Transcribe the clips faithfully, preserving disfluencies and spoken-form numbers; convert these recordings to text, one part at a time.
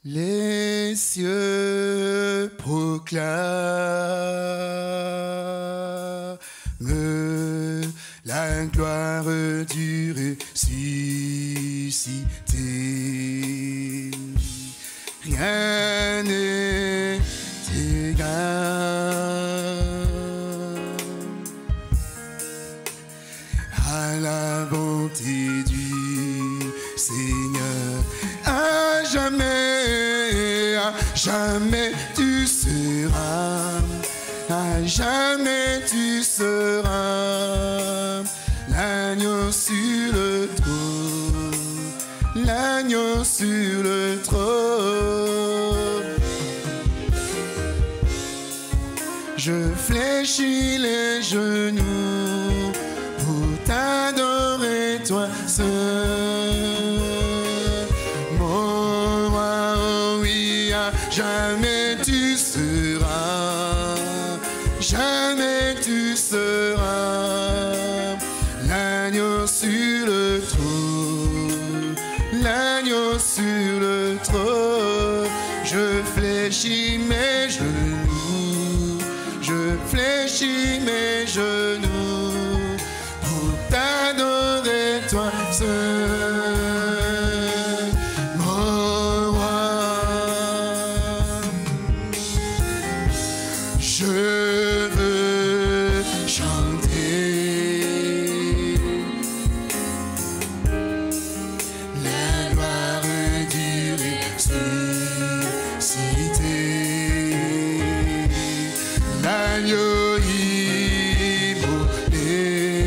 Les cieux proclament la gloire du ressuscité. Rien n'est égal à la bonté du Seigneur. À jamais, à jamais tu seras, à jamais tu seras l'agneau sur le trône, l'agneau sur le trône. Je fléchis les genoux pour t'adorer toi seul. Mon roi, oh oui, à jamais tu seras, jamais tu seras l'agneau sur le trône, l'agneau sur le trône. Je fléchis mes genoux, je fléchis mes genoux pour t'adorer toi seul. Mon roi, je veux chanter la gloire du ressuscité. L'agneau immolé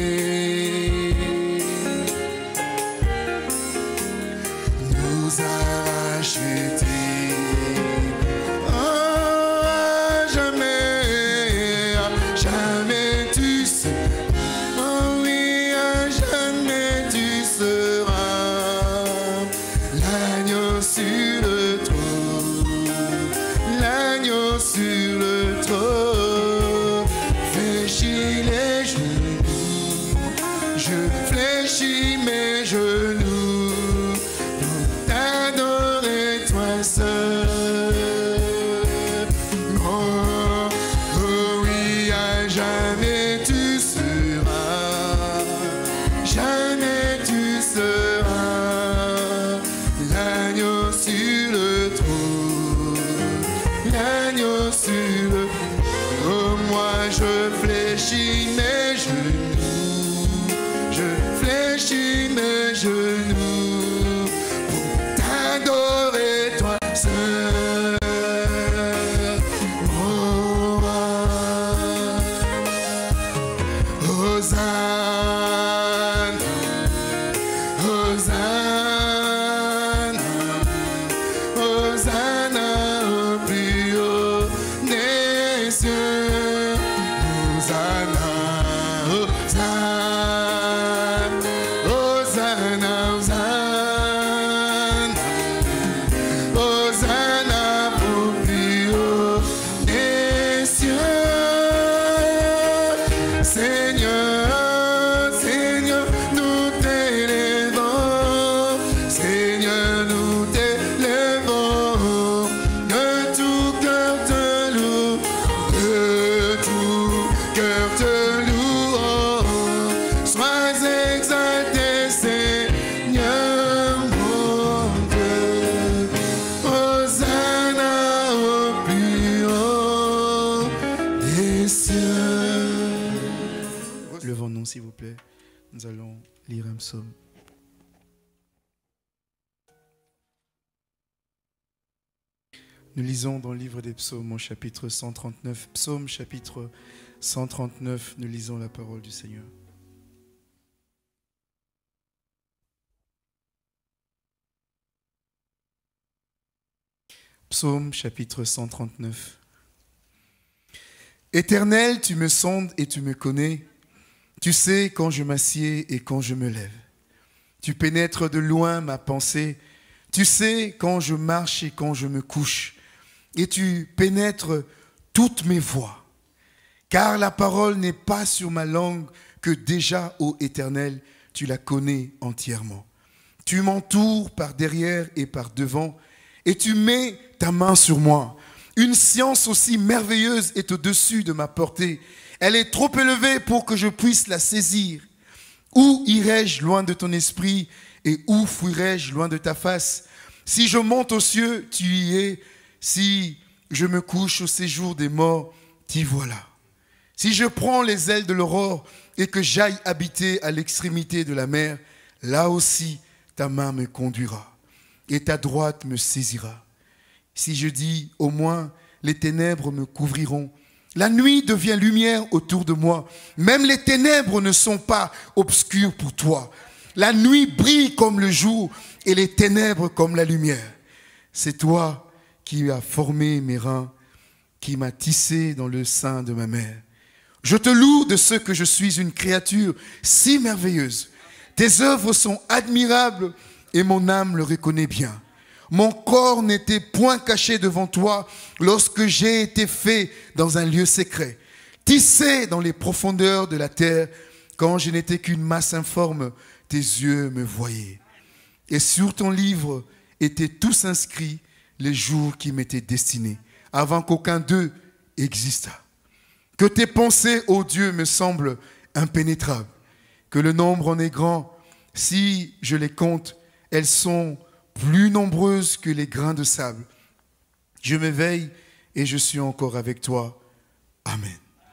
nous a rachetés. Oh, à jamais, à jamais tu seras. Oh oui, à jamais tu seras l'agneau sur le trône, l'agneau sur le trône. Fléchis les genoux, je fléchis mes genoux pour t'adorer toi seul. Oh, oh oui, à jamais tu seras, jamais tu seras l'agneau sur le trône, l'agneau sur le trône. Oh, moi je fléchis mes genoux, je fléchis mes genoux pour t'adorer toi seul. Oh, Hosanna, Hosanna, Hosanna au plus haut des cieux. Hosanna, Hosanna, Hosanna, Hosanna au plus haut des cieux. Seigneur, Seigneur, nous t'élèvons, Seigneur, nous t'élèvons, de tout cœur te loue, de tout cœur te loue. Sois exalté, Seigneur, mon Dieu. Hosanna au plus haut des cieux. Levons-nous, s'il vous plaît. Nous allons lire un psaume. Nous lisons dans le livre des psaumes au chapitre cent trente-neuf. Psaume chapitre cent trente-neuf, nous lisons la parole du Seigneur. Psaume chapitre cent trente-neuf. Éternel, tu me sondes et tu me connais. Tu sais quand je m'assieds et quand je me lève. Tu pénètres de loin ma pensée. Tu sais quand je marche et quand je me couche. Et tu pénètres toutes mes voies. Car la parole n'est pas sur ma langue que déjà, ô Éternel, tu la connais entièrement. Tu m'entoures par derrière et par devant et tu mets ta main sur moi. Une science aussi merveilleuse est au-dessus de ma portée. Elle est trop élevée pour que je puisse la saisir. Où irai-je loin de ton esprit et où fuirai-je loin de ta face? Si je monte aux cieux, tu y es. Si je me couche au séjour des morts, t'y voilà. Si je prends les ailes de l'aurore et que j'aille habiter à l'extrémité de la mer, là aussi ta main me conduira et ta droite me saisira. Si je dis au moins les ténèbres me couvriront, la nuit devient lumière autour de moi. Même les ténèbres ne sont pas obscures pour toi. La nuit brille comme le jour et les ténèbres comme la lumière. C'est toi qui as formé mes reins, qui m'as tissé dans le sein de ma mère. Je te loue de ce que je suis une créature si merveilleuse. Tes œuvres sont admirables et mon âme le reconnaît bien. Mon corps n'était point caché devant toi lorsque j'ai été fait dans un lieu secret, tissé dans les profondeurs de la terre, quand je n'étais qu'une masse informe, tes yeux me voyaient. Et sur ton livre étaient tous inscrits les jours qui m'étaient destinés, avant qu'aucun d'eux existât. Que tes pensées, ô Dieu, me semblent impénétrables, que le nombre en est grand. Si je les compte, elles sont plus nombreuses que les grains de sable. Je m'éveille et je suis encore avec toi. Amen.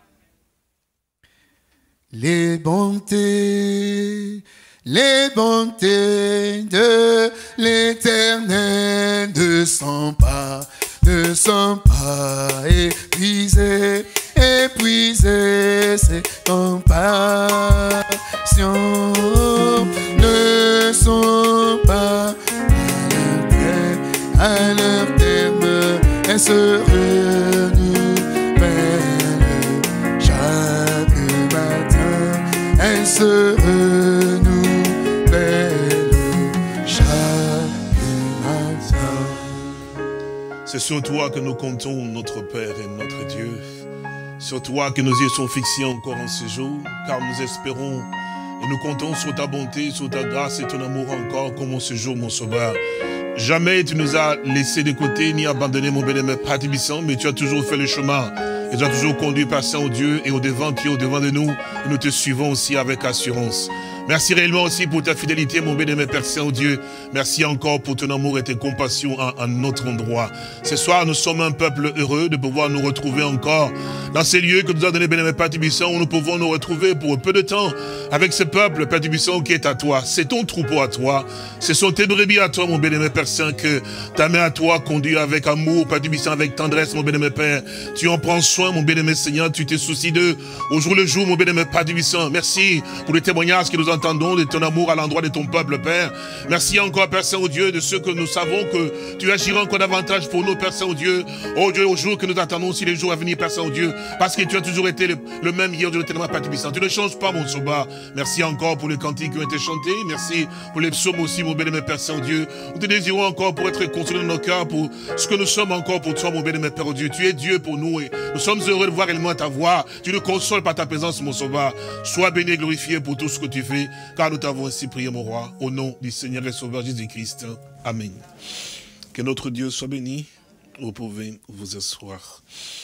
Les bontés, les bontés de l'Éternel ne sont pas, ne sont pas épuisées, épuisées, ces compassions ne sont pas à leur terme, elles se renouvellent chaque matin, elles se renouvellent chaque matin. C'est sur toi que nous comptons, notre Père et notre Dieu. Sur toi que nos yeux sont fixés encore en ce jour, car nous espérons et nous comptons sur ta bonté, sur ta grâce et ton amour encore, comme en ce jour, mon Sauveur. Jamais tu nous as laissés de côté, ni abandonné, mon bien-aimé Père Tibissant, mais tu as toujours fait le chemin. Et tu as toujours conduit, Père Saint-Dieu, et au-devant, tu es au-devant de nous, et nous te suivons aussi avec assurance. Merci réellement aussi pour ta fidélité, mon bien-aimé Père Saint-Dieu. Merci encore pour ton amour et tes compassions à, à notre endroit. Ce soir, nous sommes un peuple heureux de pouvoir nous retrouver encore dans ces lieux que nous a donné bien-aimé Père Tibissant, où nous pouvons nous retrouver pour peu de temps avec ce peuple, Père Tibissant, qui est à toi. C'est ton troupeau à toi. Ce sont tes brebis à toi, mon bien-aimé Père Saint, que ta main à toi conduit avec amour, Père Tibissant, avec tendresse, mon bien-aimé Père. Tu en prends soin, mon bien-aimé Seigneur. Tu te soucies d'eux au jour le jour, mon bien-aimé Père Tibissant. Merci pour les témoignages que nous entendons de ton amour à l'endroit de ton peuple, Père. Merci encore, Père Saint-Dieu, de ce que nous savons que tu agiras encore davantage pour nous, Père Saint-Dieu. Oh Dieu, au jour que nous attendons aussi les jours à venir, Père Saint-Dieu, parce que tu as toujours été le, le même hier, Dieu, tellement Père Tibissant. Tu ne changes pas, mon Sauveur. Merci encore pour les cantiques qui ont été chantés. Merci pour les psaumes aussi, mon bien-aimé Père Saint-Dieu. Nous te désirons encore pour être consolés dans nos cœurs, pour ce que nous sommes encore pour toi, mon bien-aimé Père Dieu. Tu es Dieu pour nous et nous sommes heureux de voir réellement ta voix. Tu nous consoles par ta présence, mon Sauveur. Sois béni et glorifié pour tout ce que tu fais, car nous t'avons ainsi prié, mon roi, au nom du Seigneur et Sauveur Jésus-Christ. Amen. Que notre Dieu soit béni. Vous pouvez vous asseoir.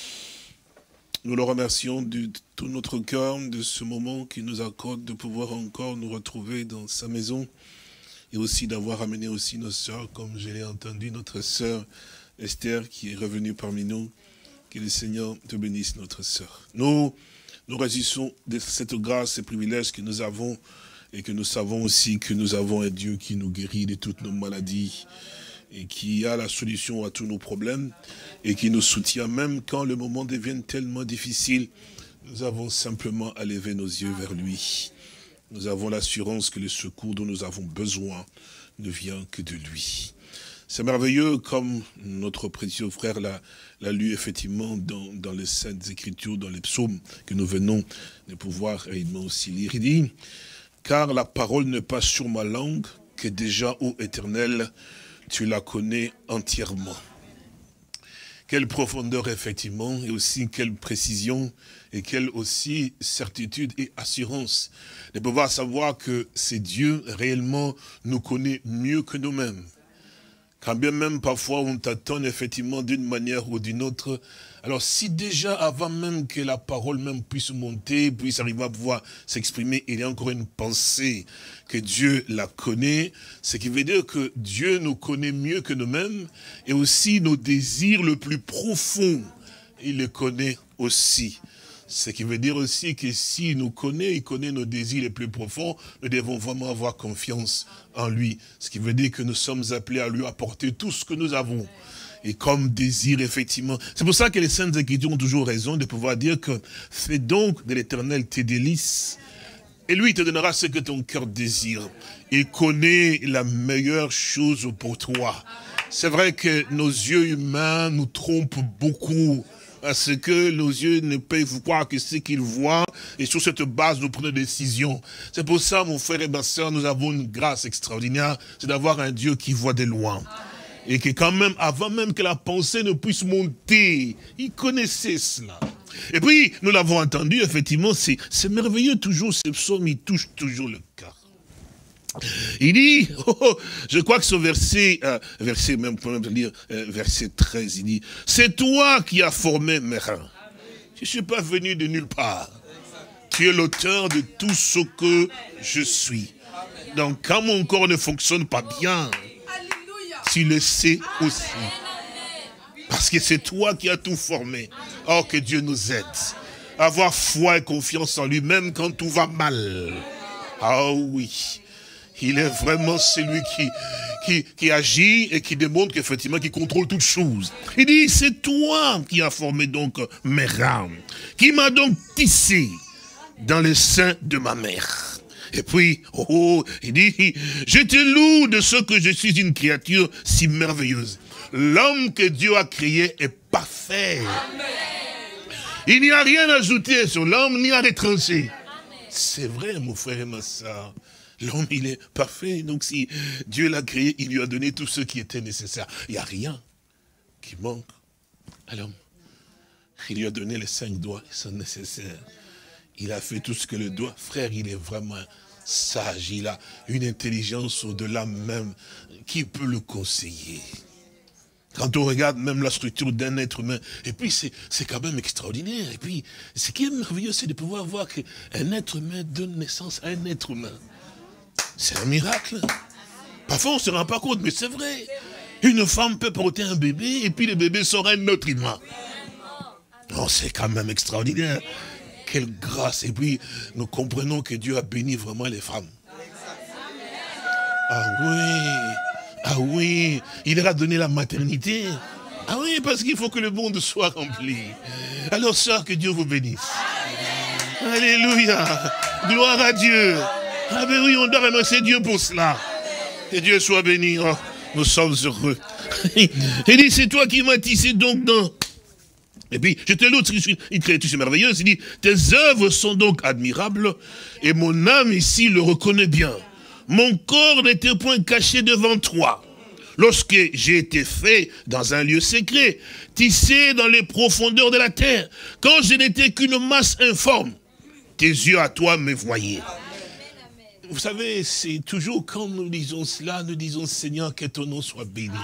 Nous le remercions de tout notre cœur de ce moment qui nous accorde de pouvoir encore nous retrouver dans sa maison et aussi d'avoir amené aussi nos sœurs, comme je l'ai entendu, notre sœur Esther qui est revenue parmi nous. Que le Seigneur te bénisse, notre sœur. Nous nous résistons de cette grâce et privilège que nous avons et que nous savons aussi que nous avons un Dieu qui nous guérit de toutes nos maladies et qui a la solution à tous nos problèmes et qui nous soutient même quand le moment devient tellement difficile. Nous avons simplement à lever nos yeux vers lui. Nous avons l'assurance que le secours dont nous avons besoin ne vient que de lui. C'est merveilleux comme notre précieux frère l'a lu effectivement dans, dans les Saintes Écritures, dans les psaumes que nous venons de pouvoir réellement aussi lire. Il dit, car la parole n'est pas sur ma langue, que déjà, ô Éternel, tu la connais entièrement. Quelle profondeur, effectivement, et aussi quelle précision, et quelle aussi certitude et assurance de pouvoir savoir que c'est Dieu réellement nous connaît mieux que nous-mêmes. Quand bien même parfois on t'attend effectivement d'une manière ou d'une autre. Alors si déjà avant même que la parole même puisse monter, puisse arriver à pouvoir s'exprimer, il y a encore une pensée que Dieu la connaît, ce qui veut dire que Dieu nous connaît mieux que nous-mêmes et aussi nos désirs le plus profonds, il les connaît aussi. Ce qui veut dire aussi que s'il nous connaît, il connaît nos désirs les plus profonds, nous devons vraiment avoir confiance en lui. Ce qui veut dire que nous sommes appelés à lui apporter tout ce que nous avons. Et comme désir, effectivement. C'est pour ça que les Saintes Écritures ont toujours raison de pouvoir dire que fais donc de l'Éternel tes délices. Et lui, il te donnera ce que ton cœur désire. Il connaît la meilleure chose pour toi. C'est vrai que nos yeux humains nous trompent beaucoup. Parce que nos yeux ne peuvent voir que ce qu'ils voient, et sur cette base, nous prenons des décisions. C'est pour ça, mon frère et ma soeur, nous avons une grâce extraordinaire, c'est d'avoir un Dieu qui voit de loin. Et que quand même, avant même que la pensée ne puisse monter, il connaissait cela. Et puis, nous l'avons entendu, effectivement, c'est merveilleux toujours, ce psaume, il touche toujours le cœur. Il dit, oh, oh, je crois que ce verset, euh, verset même, pour même dire, euh, verset treize, il dit, c'est toi qui as formé mes reins. Je ne suis pas venu de nulle part. Tu es l'auteur de tout ce que je suis. Donc, quand mon corps ne fonctionne pas bien, tu le sais aussi. Parce que c'est toi qui as tout formé. Oh, que Dieu nous aide. Avoir foi et confiance en lui, même quand tout va mal. Ah oh, oui. Il est vraiment celui qui, qui, qui agit et qui démontre qu'effectivement, qui contrôle toutes choses. Il dit, c'est toi qui as formé donc mes reins, qui m'a donc tissé dans le sein de ma mère. Et puis, oh, oh, il dit, je te loue de ce que je suis une créature si merveilleuse. L'homme que Dieu a créé est parfait. Amen. Il n'y a rien à ajouter sur l'homme, ni à retrancher. C'est vrai, mon frère et ma soeur. L'homme, il est parfait. Donc, si Dieu l'a créé, il lui a donné tout ce qui était nécessaire. Il n'y a rien qui manque à l'homme. Il lui a donné les cinq doigts qui sont nécessaires. Il a fait tout ce que le doigt. Frère, il est vraiment sage. Il a une intelligence au-delà même. Qui peut le conseiller? Quand on regarde même la structure d'un être humain, et puis c'est quand même extraordinaire. Et puis, ce qui est merveilleux, c'est de pouvoir voir qu'un être humain donne naissance à un être humain. C'est un miracle. Parfois, on ne se rend pas compte, mais c'est vrai. Une femme peut porter un bébé, et puis le bébé sera un autre humain. Oh, c'est quand même extraordinaire. Quelle grâce. Et puis, nous comprenons que Dieu a béni vraiment les femmes. Ah oui. Ah oui, il leur a donné la maternité. Ah oui, parce qu'il faut que le monde soit rempli. Alors, sœur, que Dieu vous bénisse. Alléluia. Gloire à Dieu. Ah ben oui, on doit remercier Dieu pour cela. Que Dieu soit béni. Oh, nous sommes heureux. Il dit, c'est toi qui m'as tissé donc dans... Et puis, je te loue, une créature merveilleuse. Il dit, tes œuvres sont donc admirables et mon âme ici le reconnaît bien. Mon corps n'était point caché devant toi. Lorsque j'ai été fait dans un lieu secret, tissé dans les profondeurs de la terre, quand je n'étais qu'une masse informe, tes yeux à toi me voyaient. Vous savez, c'est toujours quand nous disons cela, nous disons, Seigneur, que ton nom soit béni.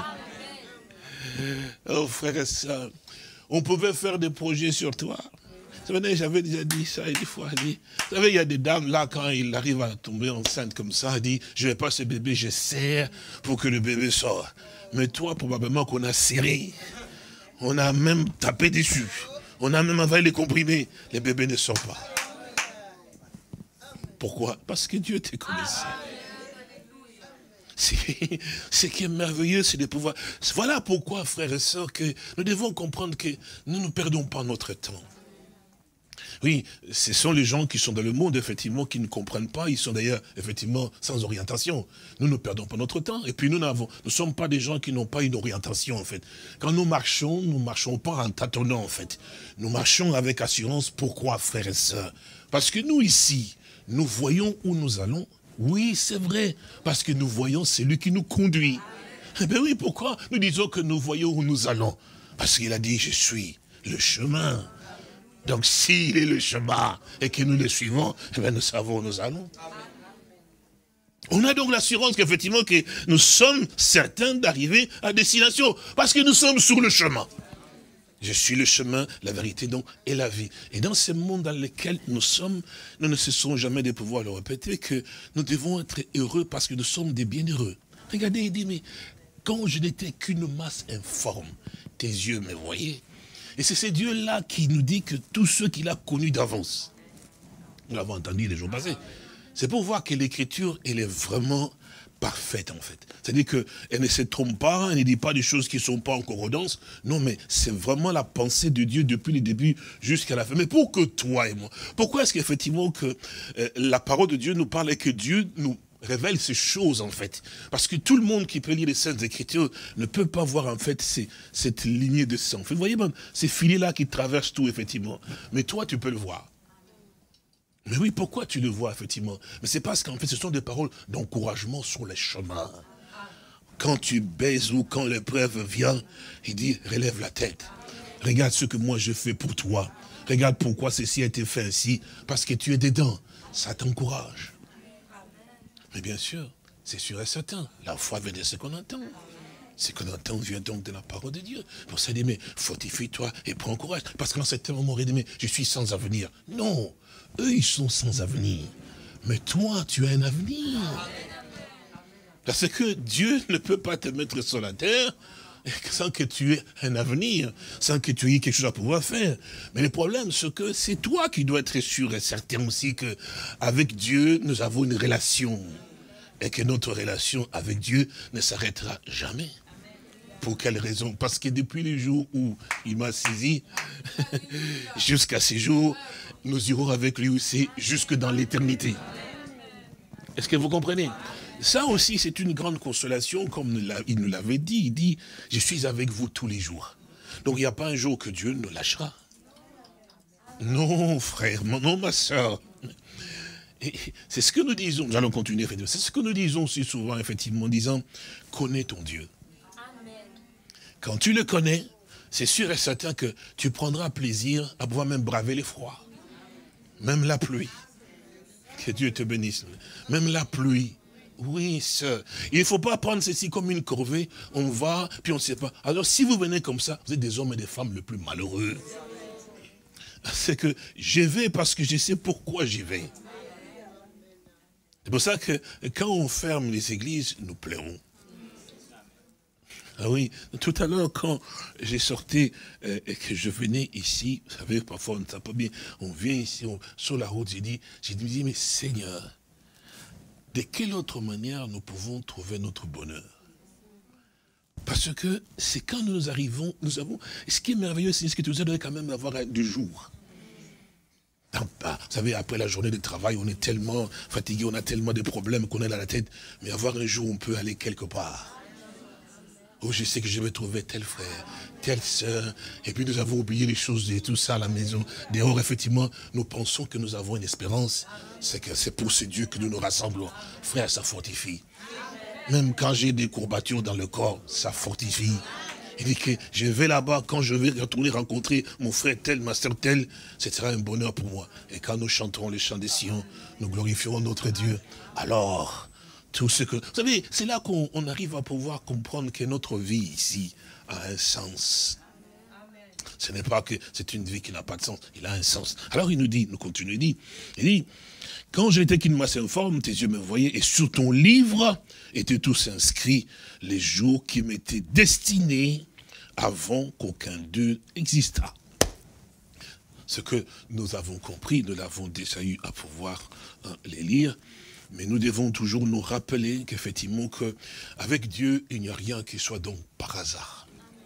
Oh, frère et sœur, on pouvait faire des projets sur toi. J'avais déjà dit ça une fois. Dit, vous savez, il y a des dames là, quand il arrive à tomber enceinte comme ça, elle dit, je ne vais pas ce bébé, je serre pour que le bébé sorte. Mais toi, probablement qu'on a serré. On a même tapé dessus. On a même avalé les comprimés. Le bébé ne sort pas. Pourquoi? Parce que Dieu te connaissait. Ce qui est merveilleux, c'est de pouvoir... Voilà pourquoi, frères et sœurs, que nous devons comprendre que nous ne perdons pas notre temps. Oui, ce sont les gens qui sont dans le monde, effectivement, qui ne comprennent pas. Ils sont d'ailleurs, effectivement, sans orientation. Nous ne perdons pas notre temps. Et puis, nous n'avons, nous ne sommes pas des gens qui n'ont pas une orientation, en fait. Quand nous marchons, nous ne marchons pas en tâtonnant, en fait. Nous marchons avec assurance. Pourquoi, frères et sœurs? Parce que nous, ici, nous voyons où nous allons. Oui, c'est vrai. Parce que nous voyons celui qui nous conduit. Eh bien oui, pourquoi nous disons que nous voyons où nous allons? Parce qu'il a dit, je suis le chemin. Donc, s'il est le chemin et que nous le suivons, eh bien, nous savons où nous allons. On a donc l'assurance qu'effectivement que nous sommes certains d'arriver à destination. Parce que nous sommes sur le chemin. Je suis le chemin, la vérité donc et la vie. Et dans ce monde dans lequel nous sommes, nous ne cessons jamais de pouvoir le répéter que nous devons être heureux parce que nous sommes des bienheureux. Regardez, il dit, mais quand je n'étais qu'une masse informe, tes yeux me voyaient. Et c'est ce Dieu-là qui nous dit que tous ceux qu'il a connus d'avance, nous l'avons entendu les jours passés, c'est pour voir que l'écriture, elle est vraiment parfaite en fait. C'est-à-dire qu'elle ne se trompe pas, elle ne dit pas des choses qui ne sont pas en concordance. Non, mais c'est vraiment la pensée de Dieu depuis le début jusqu'à la fin. Mais pour que toi et moi, pourquoi est-ce qu'effectivement que euh, la parole de Dieu nous parle et que Dieu nous révèle ces choses en fait? Parce que tout le monde qui peut lire les Saintes Écritures ne peut pas voir en fait ces, cette lignée de sang. Vous voyez, même, ces filets-là qui traversent tout effectivement. Mais toi, tu peux le voir. Mais oui, pourquoi tu le vois, effectivement? Mais c'est parce qu'en fait, ce sont des paroles d'encouragement sur les chemins. Quand tu baises ou quand l'épreuve vient, il dit, relève la tête. Regarde ce que moi je fais pour toi. Regarde pourquoi ceci a été fait ainsi. Parce que tu es dedans. Ça t'encourage. Mais bien sûr, c'est sûr et certain. La foi vient de ce qu'on entend. Ce qu'on entend vient donc de la parole de Dieu. Pour ça, il dit, mais fortifie-toi et prends courage. Parce qu'en certain moment, il dit, mais je suis sans avenir. Non. Eux, ils sont sans avenir. Mais toi, tu as un avenir. Parce que Dieu ne peut pas te mettre sur la terre sans que tu aies un avenir, sans que tu aies quelque chose à pouvoir faire. Mais le problème, c'est que c'est toi qui dois être sûr et certain aussi qu'avec Dieu, nous avons une relation. Et que notre relation avec Dieu ne s'arrêtera jamais. Pour quelle raison? Parce que depuis le jour où il m'a saisi, jusqu'à ce jour, nous irons avec lui aussi jusque dans l'éternité. Est-ce que vous comprenez? Ça aussi, c'est une grande consolation, comme il nous l'avait dit. Il dit, je suis avec vous tous les jours. Donc il n'y a pas un jour que Dieu nous lâchera. Non, frère, non, ma soeur. C'est ce que nous disons, nous allons continuer, c'est ce que nous disons si souvent, effectivement, en disant, connais ton Dieu. Quand tu le connais, c'est sûr et certain que tu prendras plaisir à pouvoir même braver les froids. Même la pluie. Que Dieu te bénisse. Même la pluie. Oui, sœur. Il ne faut pas prendre ceci comme une corvée. On va, puis on ne sait pas. Alors, si vous venez comme ça, vous êtes des hommes et des femmes les plus malheureux. C'est que je vais parce que je sais pourquoi j'y vais. C'est pour ça que quand on ferme les églises, nous pleurons. Ah oui, tout à l'heure, quand j'ai sorti euh, et que je venais ici, vous savez, parfois on ne sait pas bien, on vient ici, on, sur la route, j'ai dit, j'ai dit, mais Seigneur, de quelle autre manière nous pouvons trouver notre bonheur? Parce que c'est quand nous arrivons, nous avons, et ce qui est merveilleux, c'est que nous allons quand même avoir du jour. Vous savez, après la journée de travail, on est tellement fatigué, on a tellement de problèmes qu'on a dans la tête, mais avoir un jour, on peut aller quelque part. Oh, je sais que je vais trouver tel frère, telle sœur. Et puis nous avons oublié les choses et tout ça à la maison. Dehors, effectivement, nous pensons que nous avons une espérance. C'est que c'est pour ce Dieu que nous nous rassemblons. Frère, ça fortifie. Même quand j'ai des courbatures dans le corps, ça fortifie. Il dit que je vais là-bas, quand je vais retourner rencontrer mon frère tel, ma sœur tel, ce sera un bonheur pour moi. Et quand nous chanterons les chants des Sion, nous glorifierons notre Dieu. Alors... tout ce que... Vous savez, c'est là qu'on arrive à pouvoir comprendre que notre vie ici a un sens. Ce n'est pas que c'est une vie qui n'a pas de sens, il a un sens. Alors il nous dit, nous continuons, il dit, il dit, quand j'étais qu'une masse informe, tes yeux me voyaient, et sur ton livre étaient tous inscrits les jours qui m'étaient destinés avant qu'aucun d'eux existât. Ce que nous avons compris, nous l'avons déjà eu à pouvoir hein, les lire. Mais nous devons toujours nous rappeler qu'effectivement, qu'avec Dieu, il n'y a rien qui soit donc par hasard.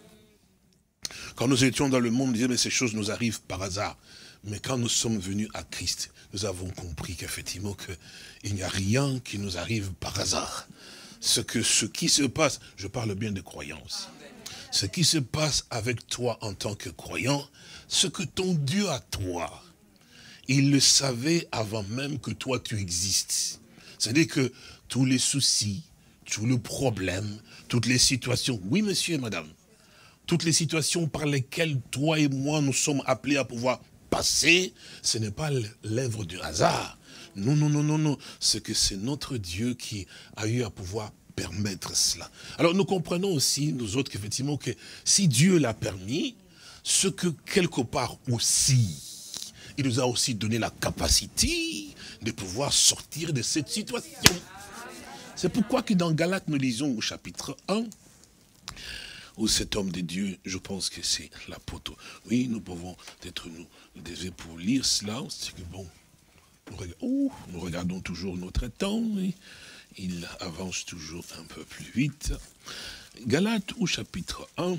Quand nous étions dans le monde, on disait, mais ces choses nous arrivent par hasard. Mais quand nous sommes venus à Christ, nous avons compris qu'effectivement, il n'y a rien qui nous arrive par hasard. Ce, que, ce qui se passe, je parle bien de croyance. Ce qui se passe avec toi en tant que croyant, ce que ton Dieu a toi, il le savait avant même que toi tu existes. C'est-à-dire que tous les soucis, tous les problèmes, toutes les situations, oui monsieur et madame, toutes les situations par lesquelles toi et moi nous sommes appelés à pouvoir passer, ce n'est pas l'œuvre du hasard. Non, non, non, non, non. C'est que c'est notre Dieu qui a eu à pouvoir permettre cela. Alors nous comprenons aussi, nous autres, qu'effectivement, que si Dieu l'a permis, ce que quelque part aussi, il nous a aussi donné la capacité de pouvoir sortir de cette situation. C'est pourquoi que dans Galates, nous lisons au chapitre un, où cet homme de Dieu, je pense que c'est l'apôtre. Oui, nous pouvons être nous, désolés pour lire cela, c'est que bon, nous regardons, oh, nous regardons toujours notre temps, oui. Il avance toujours un peu plus vite. Galates au chapitre un,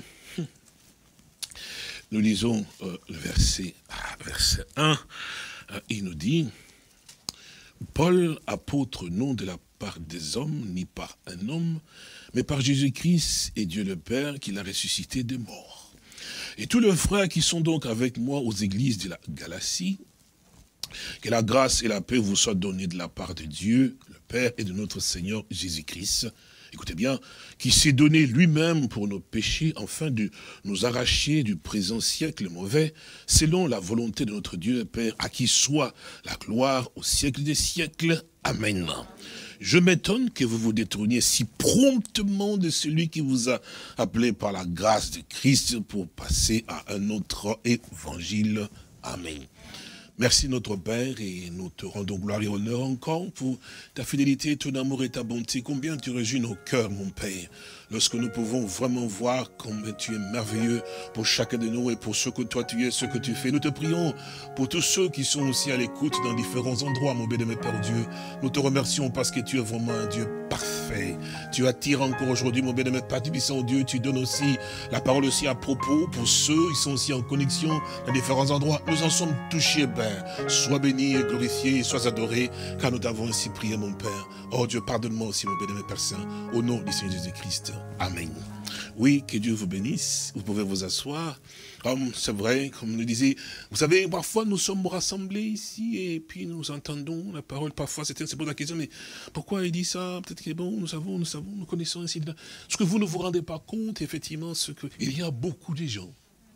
nous lisons euh, le verset, ah, verset un, euh, il nous dit, Paul, apôtre, non de la part des hommes, ni par un homme, mais par Jésus-Christ et Dieu le Père, qui l'a ressuscité des morts. Et tous les frères qui sont donc avec moi aux églises de la Galatie, que la grâce et la paix vous soient données de la part de Dieu, le Père, et de notre Seigneur Jésus-Christ. Écoutez bien, qui s'est donné lui-même pour nos péchés, afin de nous arracher du présent siècle mauvais, selon la volonté de notre Dieu et Père, à qui soit la gloire au siècle des siècles. Amen. Je m'étonne que vous vous détourniez si promptement de celui qui vous a appelé par la grâce de Christ pour passer à un autre évangile. Amen. Merci notre Père, et nous te rendons gloire et honneur encore pour ta fidélité, ton amour et ta bonté. Combien tu réjouis nos cœurs, mon Père, lorsque nous pouvons vraiment voir combien tu es merveilleux pour chacun de nous et pour ce que toi tu es, ce que tu fais. Nous te prions pour tous ceux qui sont aussi à l'écoute dans différents endroits, mon bien-aimé Père Dieu. Nous te remercions parce que tu es vraiment un Dieu parfait. Tu attires encore aujourd'hui, mon bien-aimé Père Tubissant Dieu. Tu donnes aussi la parole aussi à propos pour ceux qui sont aussi en connexion dans différents endroits. Nous en sommes touchés, Père. Sois béni et glorifié, sois adoré, car nous t'avons ainsi prié, mon Père. Oh Dieu, pardonne-moi aussi, mon bien-aimé Père Saint, au nom du Seigneur Jésus-Christ. Amen. Oui, que Dieu vous bénisse. Vous pouvez vous asseoir. Comme c'est vrai, comme nous disait, vous savez, parfois nous sommes rassemblés ici et puis nous entendons la parole. Parfois, certains se posent la question, mais pourquoi il dit ça? Peut-être qu'il est bon, nous savons, nous savons, nous connaissons ainsi. Ce que vous ne vous rendez pas compte, effectivement, c'est qu'il y a beaucoup de gens.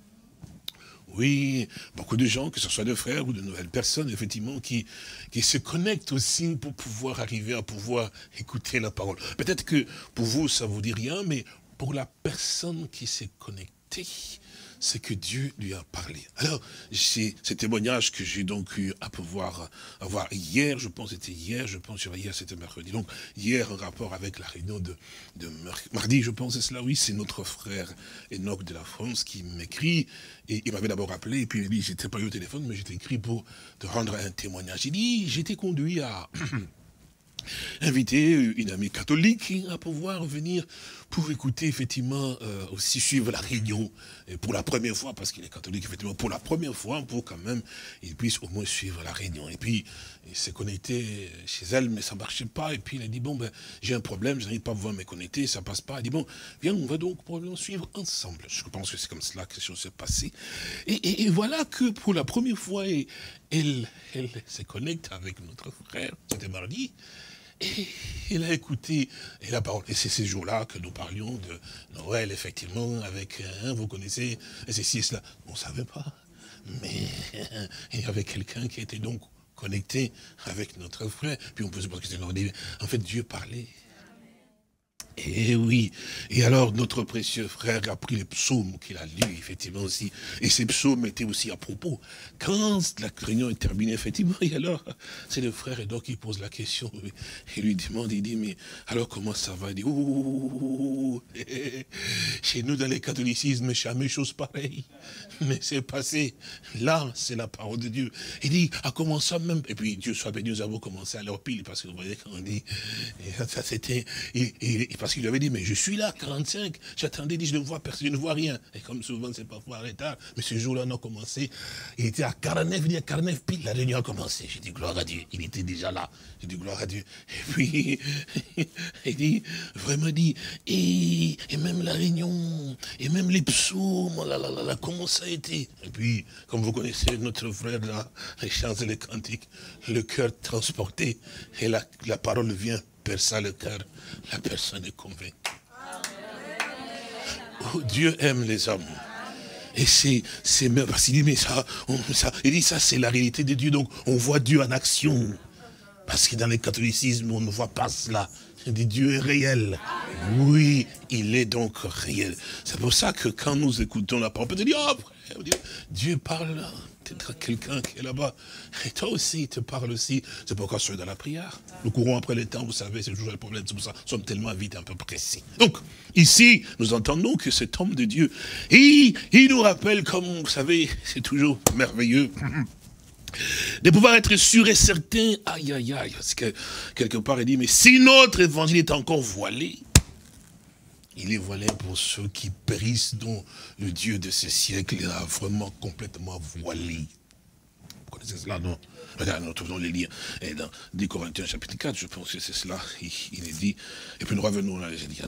Oui, beaucoup de gens, que ce soit de frères ou de nouvelles personnes, effectivement, qui, qui se connectent aussi pour pouvoir arriver à pouvoir écouter la parole. Peut-être que pour vous, ça ne vous dit rien, mais pour la personne qui s'est connectée, c'est que Dieu lui a parlé. Alors, c'est ce témoignage que j'ai donc eu à pouvoir avoir hier, je pense que c'était hier, je pense que hier c'était mercredi. Donc, hier, en rapport avec la réunion de, de mardi, je pense que c'est cela, oui, c'est notre frère Enoch de la France qui m'écrit, et il m'avait d'abord appelé, et puis il m'a dit, j'étais pas eu au téléphone, mais j'étais écrit pour te rendre un témoignage. Il dit, j'étais conduit à inviter une amie catholique à pouvoir venir pour écouter, effectivement, euh, aussi suivre la réunion et pour la première fois, parce qu'il est catholique, effectivement, pour la première fois, pour quand même, il puisse au moins suivre la réunion. Et puis, il s'est connecté chez elle, mais ça ne marchait pas. Et puis, il a dit, bon, ben, j'ai un problème, je n'arrive pas à pouvoir me connecter, ça ne passe pas. Il dit, bon, viens, on va donc probablement suivre ensemble. Je pense que c'est comme cela que les choses se passent. Et, et, et voilà que pour la première fois, elle, elle se connecte avec notre frère, c'était mardi. Et il a écouté et la parole. Et c'est ces jours-là que nous parlions de Noël, effectivement, avec, hein, vous connaissez, et ceci et cela. On ne savait pas. Mais il y avait quelqu'un qui était donc connecté avec notre frère. Puis on peut se poser la question, en fait, Dieu parlait. Et oui, et alors notre précieux frère a pris les psaumes qu'il a lus, effectivement aussi, et ces psaumes étaient aussi à propos. Quand la réunion est terminée, effectivement, et alors, c'est le frère Enoch qui pose la question, il lui demande, il dit, mais alors comment ça va? Il dit, ouh, chez nous dans les catholicismes, jamais chose pareille, mais c'est passé, là, c'est la parole de Dieu. Il dit, à comment ça même? Et puis, Dieu soit béni, nous avons commencé à leur pile, parce que vous voyez, quand on dit, et ça c'était, et, et, parce qu'il lui avait dit, mais je suis là, quarante-cinq, j'attendais, dit, je ne vois personne, je ne vois rien. Et comme souvent, c'est parfois retard, mais ce jour-là, on a commencé, il était à quarante-neuf, il dit à quarante-neuf pile, la réunion a commencé. J'ai dit, gloire à Dieu, il était déjà là. J'ai dit, gloire à Dieu. Et puis, il dit, vraiment dit, et, et même la réunion, et même les psaumes, là, là, là, là, comment ça a été? Et puis, comme vous connaissez notre frère là, les chants et les cantiques, le cœur transporté, et la, la parole vient percer le cœur, la personne est convaincue. Oh, Dieu aime les hommes. Et c'est, c'est parce qu'il dit, mais ça, on, ça, il dit, ça, c'est la réalité de Dieu. Donc, on voit Dieu en action. Parce que dans le catholicisme, on ne voit pas cela. Dieu est réel. Oui, il est donc réel. C'est pour ça que quand nous écoutons la parole, on peut dire, oh, frère, Dieu parle peut-être à quelqu'un qui est là-bas. Et toi aussi, il te parle aussi. C'est pourquoi je suis dans la prière. Nous courons après le temps, vous savez, c'est toujours le problème. C'est pour ça nous sommes tellement vite, un peu pressés. Donc, ici, nous entendons que cet homme de Dieu, il, il nous rappelle, comme vous savez, c'est toujours merveilleux, de pouvoir être sûr et certain, aïe, aïe, aïe, parce que quelque part il dit, mais si notre évangile est encore voilé, il est voilé pour ceux qui périssent, dont le Dieu de ce siècle a vraiment complètement voilé. Vous connaissez cela, non? Regarde, nous trouvons les liens. Et dans deux Corinthiens chapitre quatre, je pense que c'est cela, il, il est dit, et puis nous revenons là, j'ai dit,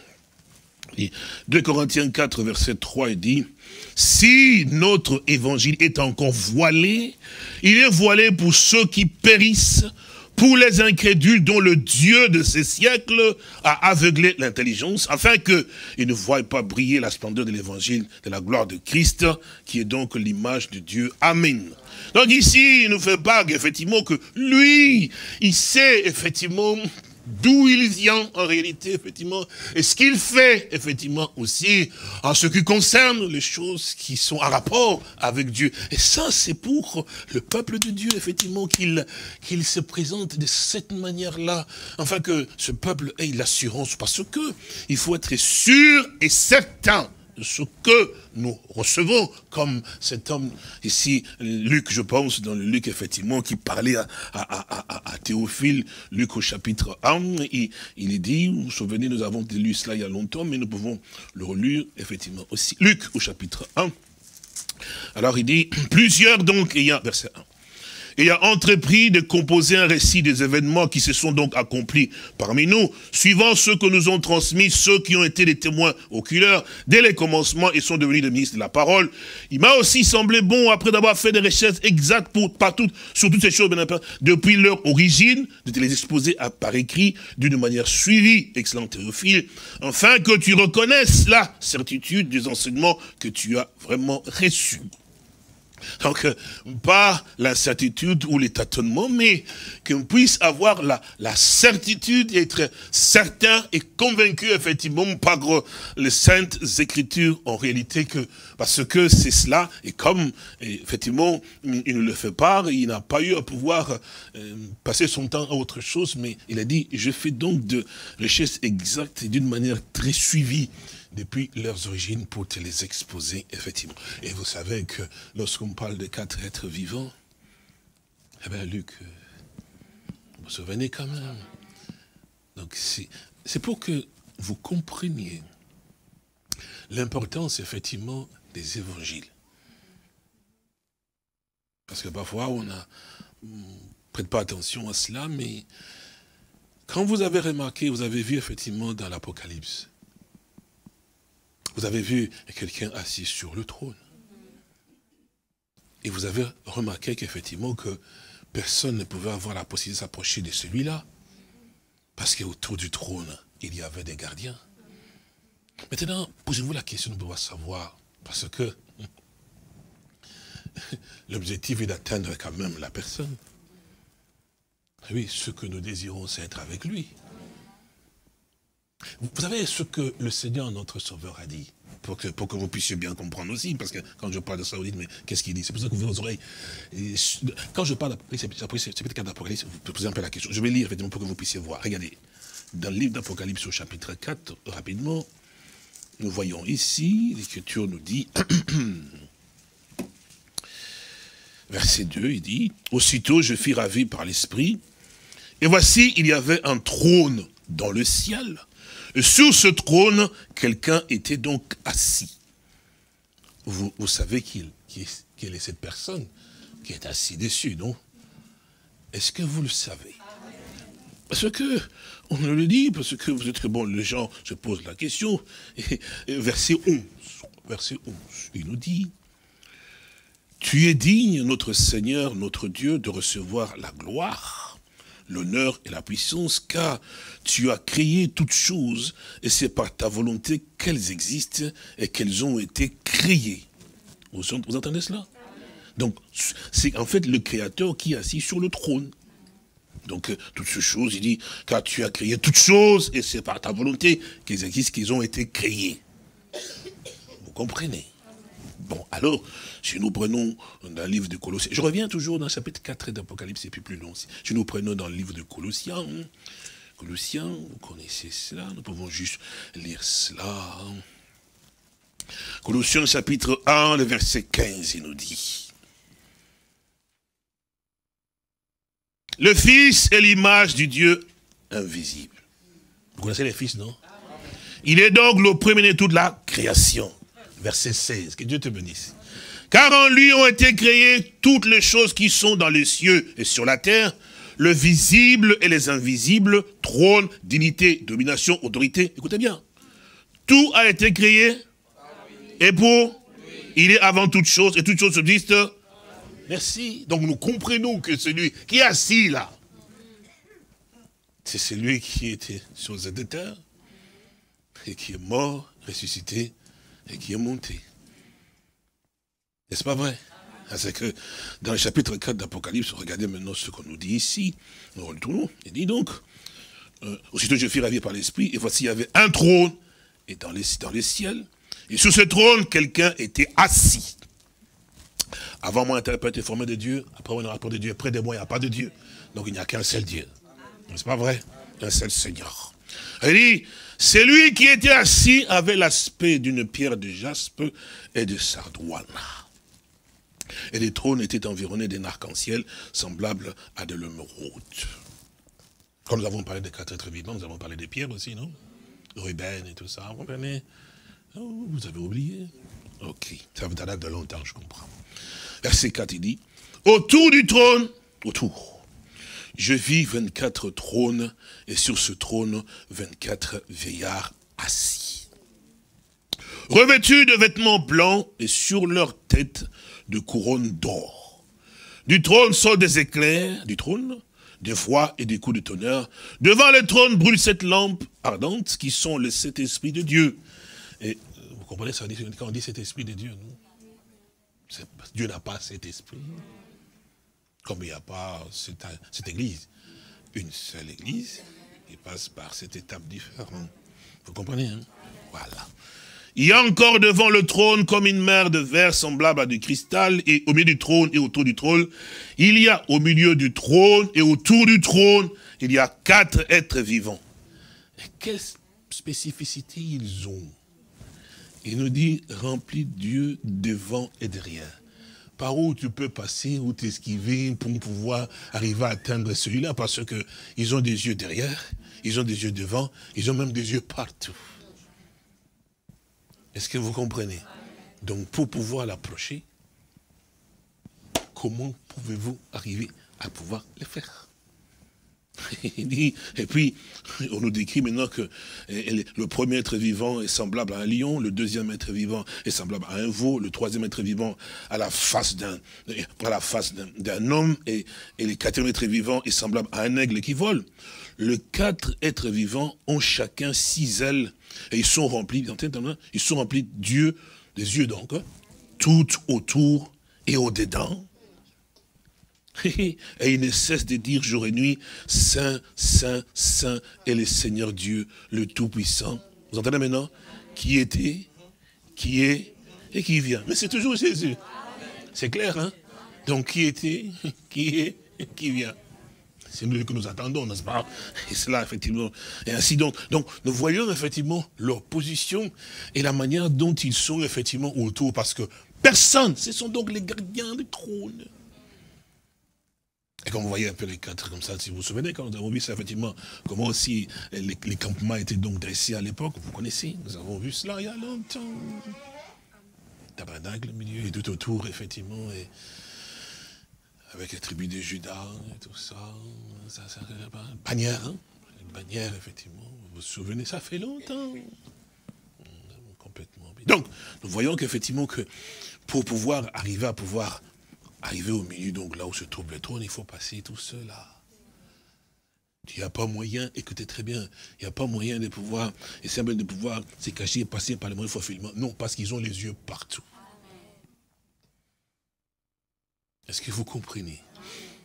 deux Corinthiens quatre, verset trois, il dit, si notre évangile est encore voilé, il est voilé pour ceux qui périssent, pour les incrédules dont le Dieu de ces siècles a aveuglé l'intelligence, afin qu'ils ne voient pas briller la splendeur de l'évangile de la gloire de Christ, qui est donc l'image de Dieu. Amen. Donc ici, il nous fait part effectivement que lui, il sait effectivement d'où il vient en réalité, effectivement, et ce qu'il fait, effectivement, aussi, en ce qui concerne les choses qui sont en rapport avec Dieu. Et ça, c'est pour le peuple de Dieu, effectivement, qu'il qu'il se présente de cette manière-là, afin que ce peuple ait l'assurance, parce que il faut être sûr et certain de ce que nous recevons, comme cet homme ici, Luc, je pense, dans le Luc, effectivement, qui parlait à, à, à, à Théophile, Luc au chapitre un, il, il est dit, vous vous souvenez, nous avons lu cela il y a longtemps, mais nous pouvons le relire, effectivement, aussi. Luc au chapitre un, alors il dit, plusieurs donc, ayant, verset un, et a entrepris de composer un récit des événements qui se sont donc accomplis parmi nous, suivant ceux que nous ont transmis, ceux qui ont été des témoins oculaires dès les commencements et sont devenus des ministres de la parole. Il m'a aussi semblé bon, après d'avoir fait des recherches exactes pour, par toutes, sur toutes ces choses, depuis leur origine, de te les exposer à, par écrit d'une manière suivie, excellent Théophile, afin que tu reconnaisses la certitude des enseignements que tu as vraiment reçus. Donc, pas l'incertitude ou les tâtonnements, mais qu'on puisse avoir la, la certitude, être certain et convaincu, effectivement, par les saintes écritures, en réalité, que parce que c'est cela, et comme, effectivement, il ne le fait pas, il n'a pas eu à pouvoir euh, passer son temps à autre chose, mais il a dit, je fais donc de recherches exactes et d'une manière très suivie, depuis leurs origines, pour te les exposer, effectivement. Et vous savez que lorsqu'on parle de quatre êtres vivants, eh bien, Luc, vous vous souvenez quand même. Donc, c'est pour que vous compreniez l'importance, effectivement, des évangiles. Parce que parfois, on ne prête pas attention à cela, mais quand vous avez remarqué, vous avez vu, effectivement, dans l'Apocalypse, vous avez vu quelqu'un assis sur le trône. Et vous avez remarqué qu'effectivement que personne ne pouvait avoir la possibilité de s'approcher de celui-là. Parce qu'autour du trône, il y avait des gardiens. Maintenant, posez-vous la question de pouvoir savoir. Parce que l'objectif est d'atteindre quand même la personne. Oui, ce que nous désirons, c'est être avec lui. Vous savez ce que le Seigneur, notre Sauveur, a dit, pour que, pour que vous puissiez bien comprendre aussi, parce que quand je parle de ça, vous dites, mais qu'est-ce qu'il dit? C'est pour ça que vous ouvrez vos oreilles. Et quand je parle d'Apocalypse, chapitre quatre d'Apocalypse, vous posez un peu la question. Je vais lire, effectivement, pour que vous puissiez voir. Regardez, dans le livre d'Apocalypse, au chapitre quatre, rapidement, nous voyons ici, l'Écriture nous dit, verset deux, il dit, « Aussitôt je fus ravi par l'Esprit, et voici, il y avait un trône dans le ciel. Et sur ce trône, quelqu'un était donc assis. » Vous, vous savez qui, qui, quelle est cette personne qui est assise dessus, non? Est-ce que vous le savez? Parce que, on le dit, parce que vous êtes que, bon, les gens se posent la question. Et, et verset onze, verset onze, il nous dit, « Tu es digne, notre Seigneur, notre Dieu, de recevoir la gloire, l'honneur et la puissance, car tu as créé toutes choses, et c'est par ta volonté qu'elles existent et qu'elles ont été créées. » Vous, vous entendez cela? Donc, c'est en fait le Créateur qui est assis sur le trône. Donc, euh, toutes ces choses, il dit, car tu as créé toutes choses, et c'est par ta volonté qu'ils existent, qu'ils ont été créés. Vous comprenez? Bon, alors, si nous prenons dans le livre de Colossiens, je reviens toujours dans le chapitre quatre d'Apocalypse, c'est plus plus long. Si nous prenons dans le livre de Colossiens, Colossiens, vous connaissez cela, nous pouvons juste lire cela. Colossiens chapitre un, le verset quinze, il nous dit. Le Fils est l'image du Dieu invisible. Vous connaissez les fils, non? Il est donc le premier de toute la création. Verset seize, que Dieu te bénisse. Car en lui ont été créées toutes les choses qui sont dans les cieux et sur la terre, le visible et les invisibles, trône, dignité, domination, autorité. Écoutez bien. Tout a été créé et pour, il est avant toute chose et toute chose subsiste. Merci. Donc nous comprenons que celui qui est assis là, c'est celui qui était sur cette terre et qui est mort, ressuscité et qui est monté. N'est-ce pas vrai? C'est que dans le chapitre quatre d'Apocalypse, regardez maintenant ce qu'on nous dit ici. Nous retournons. Il dit donc, euh, aussitôt je fus ravi par l'esprit, et voici il y avait un trône, et dans les, dans les ciels, et sur ce trône, quelqu'un était assis. Avant moi, un était formé de Dieu, après on a rapport de Dieu, près de moi, il n'y a pas de Dieu. Donc il n'y a qu'un seul Dieu. N'est-ce pas vrai? Un seul Seigneur. Il dit, celui qui était assis avait l'aspect d'une pierre de jaspe et de sardoine. Et les trônes étaient environnés d'un arc-en-ciel semblable à de l'émeraude. Quand nous avons parlé des quatre êtres vivants, nous avons parlé des pierres aussi, non? Ruben et tout ça, vous comprenez? Oh, vous avez oublié? Ok, ça vous date de longtemps, je comprends. Verset quatre, il dit, autour du trône, autour, je vis vingt-quatre trônes, et sur ce trône, vingt-quatre vieillards assis. Revêtus de vêtements blancs, et sur leur tête, de couronnes d'or. Du trône sortent des éclairs, du trône, des voix et des coups de tonnerre. Devant le trône brûle cette lampe ardente, qui sont les sept esprits de Dieu. Et vous comprenez, ça, quand on dit cet esprit de Dieu, non? Dieu n'a pas cet esprit. Comme il n'y a pas cette, cette église. Une seule église, qui passe par cette étape différente. Vous comprenez, hein? Voilà. Il y a encore devant le trône comme une mer de verre semblable à du cristal, et au milieu du trône et autour du trône, il y a au milieu du trône et autour du trône, il y a quatre êtres vivants. Et quelle spécificité ils ont? Il nous dit, rempli de Dieu devant et derrière. Par où tu peux passer, ou t'esquiver pour pouvoir arriver à atteindre celui-là, parce que ils ont des yeux derrière, ils ont des yeux devant, ils ont même des yeux partout. Est-ce que vous comprenez? Donc, pour pouvoir l'approcher, comment pouvez-vous arriver à pouvoir le faire? Il dit, et puis, on nous décrit maintenant que le premier être vivant est semblable à un lion, le deuxième être vivant est semblable à un veau, le troisième être vivant à la face d'un à la face d'un homme, et, et le quatrième être vivant est semblable à un aigle qui vole. Les quatre êtres vivants ont chacun six ailes, et ils sont remplis, ils sont remplis de Dieu, des yeux donc, hein, tout autour et au-dedans. Et il ne cesse de dire jour et nuit, Saint, Saint, Saint est le Seigneur Dieu, le Tout-Puissant. Vous entendez maintenant? Qui était, qui est et qui vient. Mais c'est toujours Jésus. C'est clair, hein? Donc qui était, qui est, qui vient. C'est lui que nous attendons, n'est-ce pas? Et cela, effectivement. Et ainsi donc, donc, nous voyons effectivement leur position et la manière dont ils sont effectivement autour, parce que personne, ce sont donc les gardiens du trône. Et comme vous voyez un peu les quatre comme ça, si vous vous souvenez, quand nous avons vu ça, effectivement, comment aussi les, les campements étaient donc dressés à l'époque, vous connaissez, nous avons vu cela il y a longtemps. Tabernacle au milieu et tout autour, effectivement, et avec les tribus de Judas et tout ça, ça, ça bannière, hein, une bannière, effectivement, vous vous souvenez, ça fait longtemps. Complètement. Donc, nous voyons qu'effectivement, que pour pouvoir arriver à pouvoir arriver au milieu, donc là où se trouve le trône, il faut passer tout cela. Il n'y a pas moyen, écoutez très bien, il n'y a pas moyen de pouvoir, et simple de pouvoir se cacher et passer par le moyen facilement. Non, parce qu'ils ont les yeux partout. Est-ce que vous comprenez?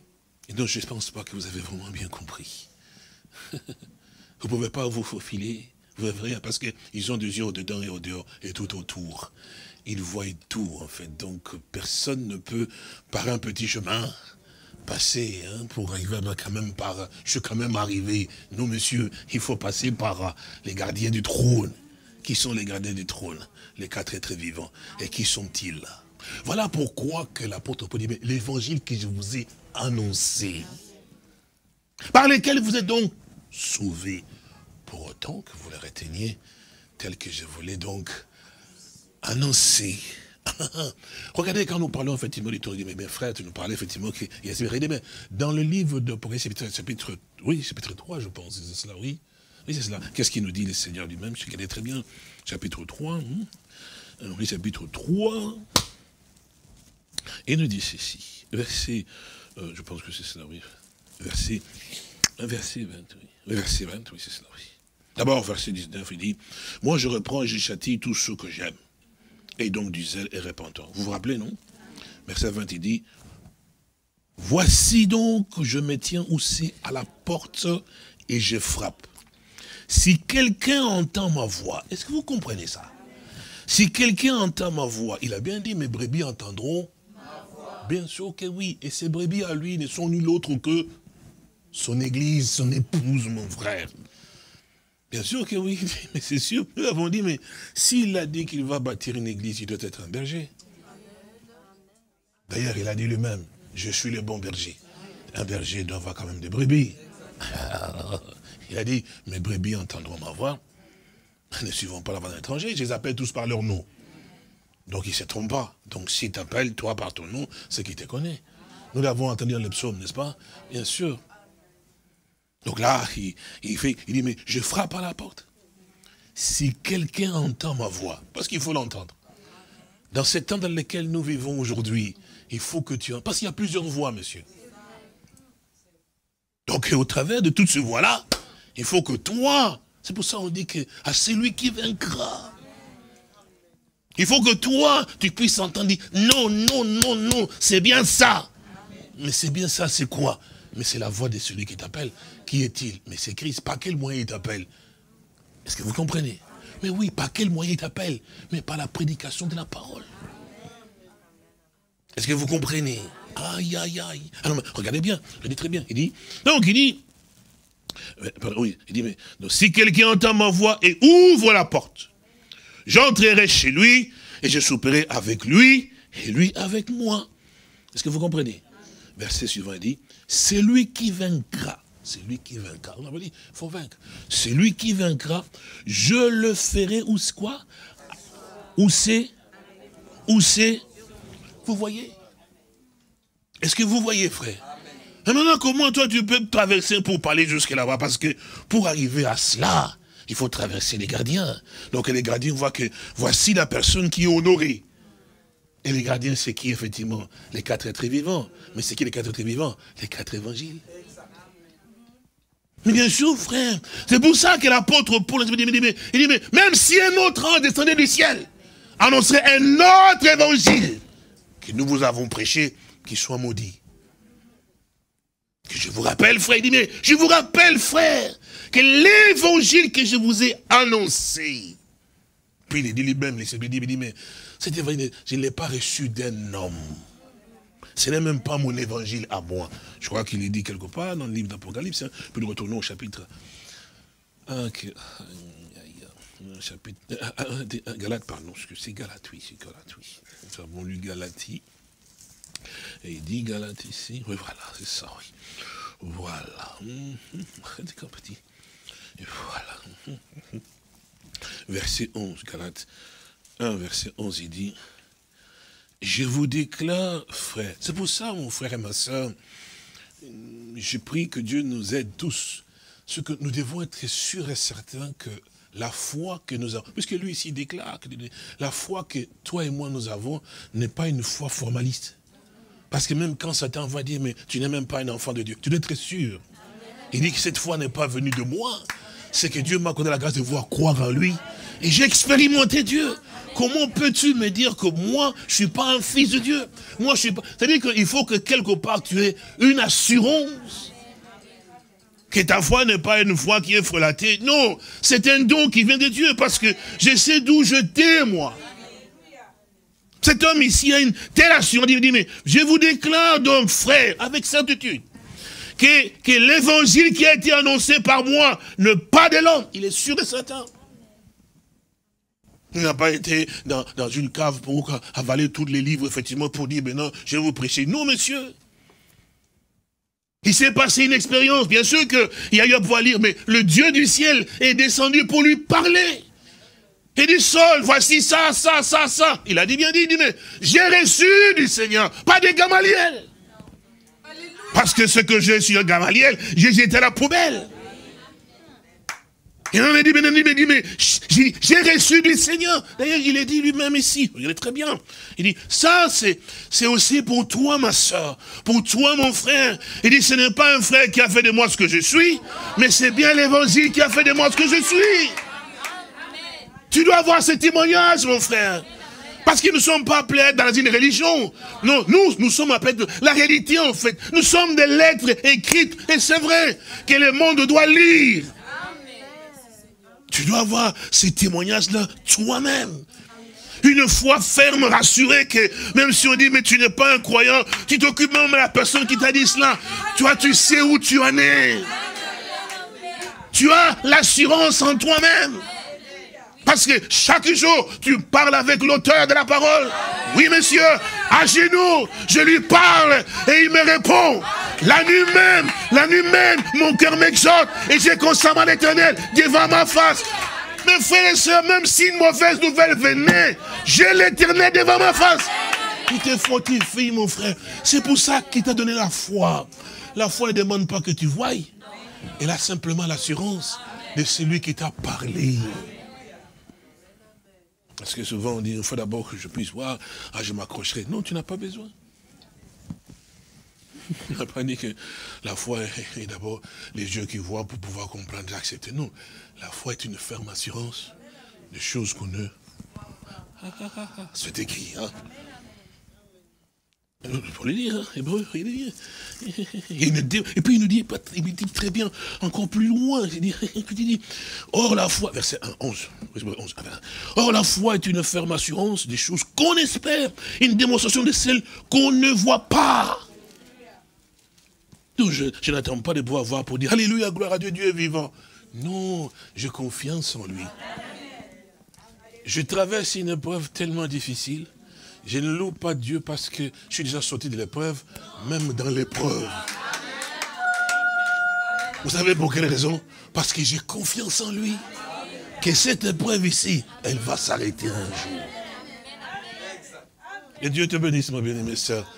Et donc, je ne pense pas que vous avez vraiment bien compris. Vous ne pouvez pas vous faufiler. Vous verrez, parce qu'ils ont des yeux au-dedans et au-dehors et tout autour. Ils voient tout, en fait. Donc, personne ne peut, par un petit chemin, passer, hein, pour arriver quand même par... Je suis quand même arrivé. Non, monsieur, il faut passer par les gardiens du trône. Qui sont les gardiens du trône? Les quatre êtres vivants. Et qui sont-ils? Voilà pourquoi que l'apôtre Paul dit, mais l'évangile que je vous ai annoncé, par lesquels vous êtes donc sauvés, pour autant que vous les reteniez, tel que je voulais donc annoncer. Regardez, quand nous parlons effectivement du tour, mais mes frères, tu nous parlais effectivement qu'il y a mais dans le livre de chapitre, chapitre, oui, chapitre trois, je pense, c'est cela, oui. Oui, c'est cela. Qu'est-ce qu'il nous dit le Seigneur lui-même? Je connais très bien. Chapitre trois. Hein? Alors, oui, chapitre trois. Et il nous dit ceci. Verset, euh, je pense que c'est cela, oui. Verset, verset vingt, oui. Verset vingt, oui, c'est cela, oui. D'abord, verset dix-neuf, il dit, moi je reprends et je châtie tous ceux que j'aime. Et donc du zèle et repentant. Vous vous rappelez, non? Verset vingt, il dit, voici donc que je me tiens aussi à la porte et je frappe. Si quelqu'un entend ma voix, est-ce que vous comprenez ça? Si quelqu'un entend ma voix, il a bien dit, mes brebis entendront ma voix. Bien sûr que oui. Et ces brebis à lui ne sont nul autre que son église, son épouse, mon frère. Bien sûr que oui, mais c'est sûr, nous avons dit, mais s'il a dit qu'il va bâtir une église, il doit être un berger. D'ailleurs, il a dit lui-même, je suis le bon berger. Un berger doit avoir quand même des brebis. Il a dit, mes brebis entendront ma voix. Ne suivons pas la voix d'un étranger, je les appelle tous par leur nom. Donc il ne se trompe pas. Donc s'il t'appelle, toi, par ton nom, c'est qu'il te connaît. Nous l'avons entendu dans le psaume, n'est-ce pas? Bien sûr. Donc là, il, il, fait, il dit, mais je frappe à la porte. Si quelqu'un entend ma voix, parce qu'il faut l'entendre. Dans ce temps dans lequel nous vivons aujourd'hui, il faut que tu... Parce qu'il y a plusieurs voix, monsieur. Donc au travers de toutes ces voix-là, il faut que toi, c'est pour ça qu'on dit que à celui qui vaincra, il faut que toi, tu puisses entendre dire, non, non, non, non, c'est bien ça. Mais c'est bien ça, c'est quoi? Mais c'est la voix de celui qui t'appelle. Qui est-il? Mais c'est Christ. Par quel moyen il t'appelle? Est-ce que vous comprenez? Mais oui, par quel moyen il t'appelle? Mais par la prédication de la parole. Est-ce que vous comprenez? Aïe, aïe, aïe. Alors, regardez bien, je dis très bien. Il dit, donc il dit, pardon, oui, il dit, mais donc, si quelqu'un entend ma voix et ouvre la porte, j'entrerai chez lui et je souperai avec lui et lui avec moi. Est-ce que vous comprenez? Verset suivant, il dit, c'est lui qui vaincra. C'est lui qui vaincra. On a dit, il faut vaincre. C'est lui qui vaincra. Je le ferai où c'est quoi? Où c'est? Où c'est? Vous voyez? Est-ce que vous voyez, frère? Et maintenant, comment toi tu peux traverser pour parler jusque là-bas? Parce que pour arriver à cela, il faut traverser les gardiens. Donc les gardiens voient que voici la personne qui est honorée. Et les gardiens, c'est qui, effectivement? Les quatre êtres vivants. Mais c'est qui les quatre êtres vivants? Les quatre évangiles. Mais bien sûr, frère. C'est pour ça que l'apôtre Paul il dit, mais, il dit, mais même si un autre ange descendait du ciel, annoncerait un autre évangile que nous vous avons prêché, qu'il soit maudit. Que je vous rappelle, frère, il dit, mais je vous rappelle, frère, que l'évangile que je vous ai annoncé, puis il dit lui-même, il dit, mais cet évangile, je ne l'ai pas reçu d'un homme. Ce n'est même pas mon évangile à moi. Je crois qu'il est dit quelque part dans le livre d'Apocalypse. Hein. Puis nous retournons au chapitre un, chapitre un, Galate, pardon, c'est Galate, oui, c'est Galate, oui. Nous avons lu Galate. Et il dit Galate ici. Oui, voilà, c'est ça, oui. Voilà. Regardez comme petit. Et voilà. Verset onze, Galate un, verset onze, il dit, je vous déclare, frère, c'est pour ça, mon frère et ma soeur, je prie que Dieu nous aide tous, ce que nous devons être sûrs et certains que la foi que nous avons, puisque lui ici déclare que la foi que toi et moi nous avons n'est pas une foi formaliste. Parce que même quand Satan va dire, mais tu n'es même pas un enfant de Dieu, tu dois être sûr. Il dit que cette foi n'est pas venue de moi, c'est que Dieu m'a accordé la grâce de pouvoir croire en lui. Et j'ai expérimenté Dieu. comment peux-tu me dire que moi, je ne suis pas un fils de Dieu? Moi, je suis pas... C'est-à-dire qu'il faut que quelque part tu aies une assurance. Que ta foi n'est pas une foi qui est frelatée. Non, c'est un don qui vient de Dieu parce que je sais d'où je t'ai, moi. Cet homme ici a une telle assurance. Il dit, mais je vous déclare donc, frère, avec certitude, que, que l'évangile qui a été annoncé par moi ne pas de l'homme. Il est sûr et certain. Il n'a pas été dans, dans une cave pour avaler tous les livres, effectivement, pour dire, ben non, je vais vous prêcher. Non, monsieur. Il s'est passé une expérience. Bien sûr qu'il y a eu à pouvoir lire, mais le Dieu du ciel est descendu pour lui parler. Il dit, Saul, voici ça, ça, ça, ça. Il a dit bien dit, il dit, mais j'ai reçu du Seigneur, pas de Gamaliel. Parce que ce que j'ai sur Gamaliel, j'ai jeté à la poubelle. Il a dit, mais, mais, mais, mais j'ai reçu du Seigneur. D'ailleurs, il est dit lui-même ici, regardez très bien. Il dit, ça c'est aussi pour toi ma soeur, pour toi mon frère. Il dit, ce n'est pas un frère qui a fait de moi ce que je suis, mais c'est bien l'évangile qui a fait de moi ce que je suis. Tu dois avoir ce témoignage, mon frère. Parce que nous ne sommes pas appelés dans une religion. Non, nous, nous sommes appelés de la réalité, en fait. Nous sommes des lettres écrites. Et c'est vrai que le monde doit lire. Tu dois avoir ces témoignages-là toi-même. Une foi ferme, rassurée, que même si on dit, mais tu n'es pas un croyant, tu t'occupes même de la personne qui t'a dit cela. Toi, tu sais où tu en es. Tu as l'assurance en toi-même. Parce que chaque jour, tu parles avec l'auteur de la parole. Oui, monsieur, à genoux, je lui parle et il me répond. La nuit même, la nuit même, mon cœur m'exhorte et j'ai constamment l'Éternel devant ma face. Mes frères et sœurs, même si une mauvaise nouvelle venait, j'ai l'Éternel devant ma face. Il te fortifie, mon frère. C'est pour ça qu'il t'a donné la foi. La foi ne demande pas que tu voies. Elle a simplement l'assurance de celui qui t'a parlé. Parce que souvent on dit, il faut d'abord que je puisse voir, ah je m'accrocherai. Non, tu n'as pas besoin. On n'a pas dit que la foi est d'abord les yeux qui voient pour pouvoir comprendre et accepter. Non, la foi est une ferme assurance de choses qu'on ne... Ah, ah, ah, ah. C'est écrit, hein. Pour le lire, hein, Hébreu, il dit, et puis il nous dit, il nous dit très bien, encore plus loin, il dit, il dit, or la foi, verset un, onze, or la foi est une ferme assurance des choses qu'on espère, une démonstration de celles qu'on ne voit pas. Donc je, je n'attends pas de pouvoir voir pour dire, alléluia, gloire à Dieu, Dieu est vivant. Non, j'ai confiance en lui. Je traverse une épreuve tellement difficile. Je ne loue pas Dieu parce que je suis déjà sorti de l'épreuve, même dans l'épreuve. Vous savez pour quelle raison? Parce que j'ai confiance en lui. Que cette épreuve ici, elle va s'arrêter un jour. Et Dieu te bénisse, ma bien-aimée sœur.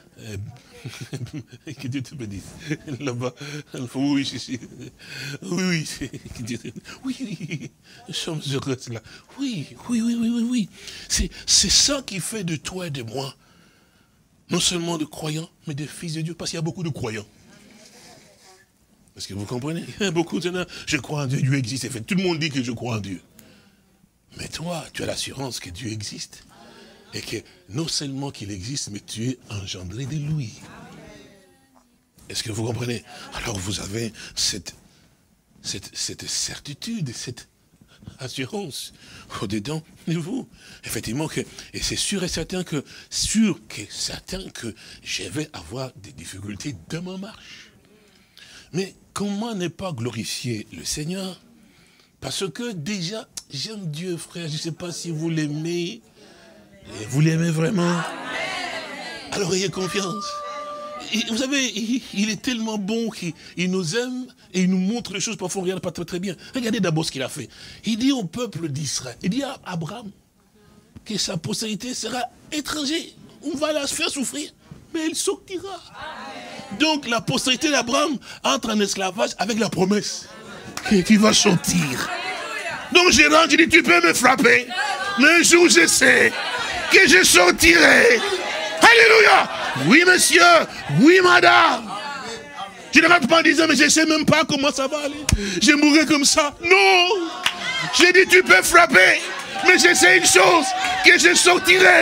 Que Dieu te bénisse. Là-bas, oui, oui, oui, oui, oui, nous sommes heureux là. Oui, oui, oui, oui, oui, oui. C'est ça qui fait de toi et de moi, non seulement de croyants, mais des fils de Dieu, parce qu'il y a beaucoup de croyants. Est-ce que vous comprenez? Beaucoup de gens, je crois en Dieu, Dieu existe. Tout le monde dit que je crois en Dieu. Mais toi, tu as l'assurance que Dieu existe. Et que non seulement qu'il existe, mais tu es engendré de lui. Est-ce que vous comprenez? Alors vous avez cette, cette, cette certitude, cette assurance au-dedans de vous. Effectivement, que, et c'est sûr et certain que, sûr que certain que je vais avoir des difficultés dans ma marche. Mais comment ne pas glorifier le Seigneur? Parce que déjà, j'aime Dieu, frère, je ne sais pas si vous l'aimez. Et vous l'aimez vraiment? Alors ayez confiance. Et vous savez, il, il est tellement bon qu'il nous aime et il nous montre les choses parfois on ne regarde pas très, très bien. Regardez d'abord ce qu'il a fait. Il dit au peuple d'Israël, il dit à Abraham que sa postérité sera étrangère. On va la faire souffrir, mais elle sortira. Donc la postérité d'Abraham entre en esclavage avec la promesse que tu vas sortir. Donc Gérard, je dis, tu peux me frapper, mais un jour je sais que je sortirai. Alléluia. Oui, monsieur. Oui, madame. Je ne rate pas en disant, mais je ne sais même pas comment ça va aller. Je mourrai comme ça. Non. J'ai dit, tu peux frapper. Mais je sais une chose, que je sortirai.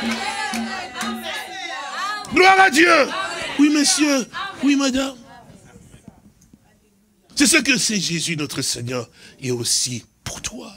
Gloire à Dieu. Oui, monsieur. Oui, madame. C'est ce que c'est Jésus, notre Seigneur, et aussi pour toi.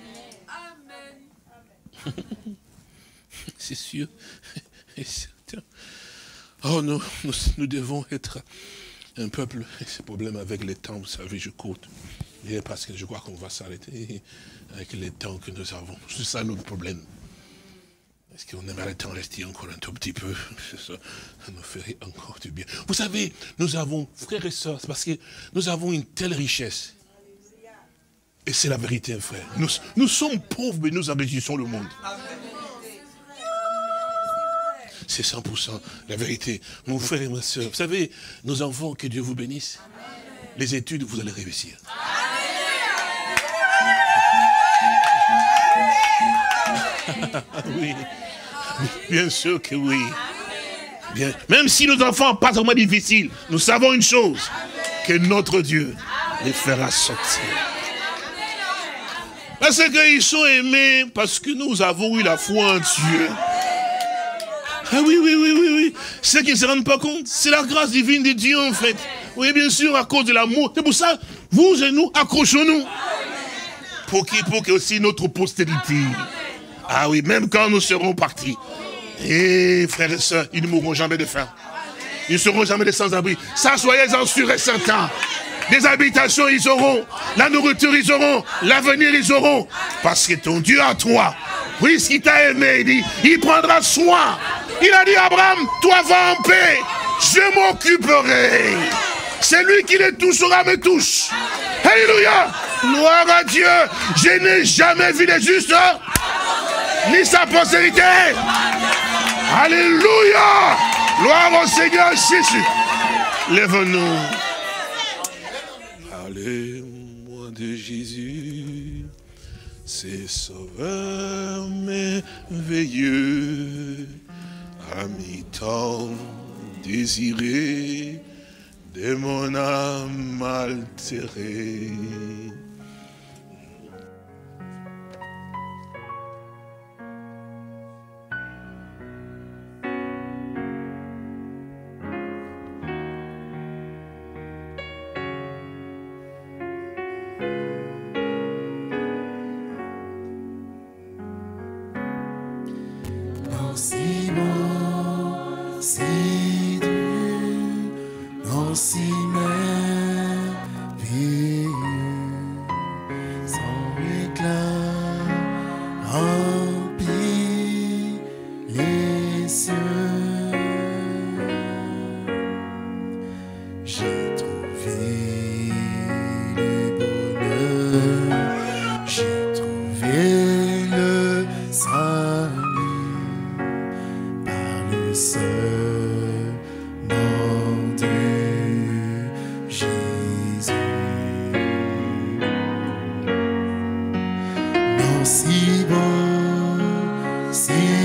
C'est sûr et certain. Oh, nous, nous, nous devons être un peuple, c'est problème avec les temps, vous savez, je cours, parce que je crois qu'on va s'arrêter avec les temps que nous avons. C'est ça notre problème. Est-ce qu'on aimerait tant rester encore un tout petit peu? Ça, ça nous ferait encore du bien. Vous savez, nous avons, frères et sœurs, c'est parce que nous avons une telle richesse. Et c'est la vérité, frère. Nous, nous sommes pauvres, mais nous enrichissons le monde. C'est cent pour cent la vérité. Mon frère et ma soeur, vous savez, nos enfants, que Dieu vous bénisse. Les études, vous allez réussir. Oui, bien sûr que oui. Bien. Même si nos enfants passent vraiment difficile, nous savons une chose, que notre Dieu les fera sortir. Parce qu'ils sont aimés, parce que nous avons eu la foi en Dieu. Ah oui, oui, oui, oui, oui. Ceux qui ne se rendent pas compte, c'est la grâce divine de Dieu en fait. Oui, bien sûr, à cause de l'amour. C'est pour ça, vous et nous, accrochons-nous. Pour qui, pour que aussi notre postérité. Ah oui, même quand nous serons partis. Et frères et sœurs, ils ne mourront jamais de faim. Ils ne seront jamais de sans-abri. Ça, soyez-en sûrs et certains. Des habitations, ils auront. La nourriture, ils auront. L'avenir, ils auront. Parce que ton Dieu à toi, puisqu'il t'a aimé, il dit, il prendra soin. Il a dit à Abraham, toi va en paix. Je m'occuperai. C'est lui qui les touchera, me touche. Alléluia. Gloire à Dieu. Je n'ai jamais vu les justes, ni sa postérité. Alléluia. Gloire au Seigneur Jésus. Lève-nous. Parlez-moi de Jésus, c'est sauveur merveilleux, ami tant désiré de mon âme altérée. Si bon, si doux, non si merveilleux, son éclat remplit les cieux. J'ai trouvé le bonheur, j'ai trouvé le salut. Seul nom de Jésus. Non si bon, si